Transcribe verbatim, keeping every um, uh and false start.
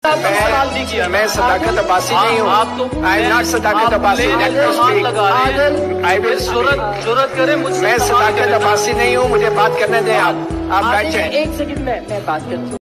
सवाल नहीं किया। मैं सदाकत अब्बासी नहीं हूँ। आप तो I am not Sadaqat Abbasi. जरूरत करे मुझसे। मैं सदाकत अब्बासी नहीं हूँ, मुझे बात करने दें। आप आप बैठ जाएं। एक सेकंड में मैं बात करती हूँ।